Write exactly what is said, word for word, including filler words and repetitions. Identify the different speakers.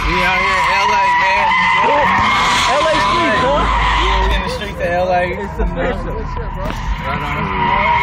Speaker 1: We out here in L A, man.
Speaker 2: L A streets, huh?
Speaker 1: Yeah, we in the streets of L A.
Speaker 2: It's the best.
Speaker 1: Right on.